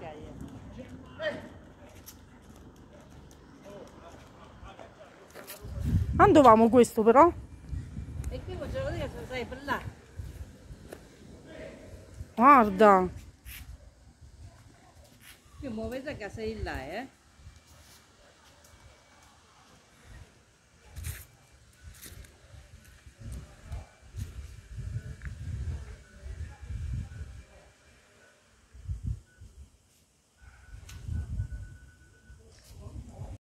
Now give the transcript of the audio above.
Andavamo questo però? E qui facciamo vedere se sai per là. Guarda. Io muovete a casa di là,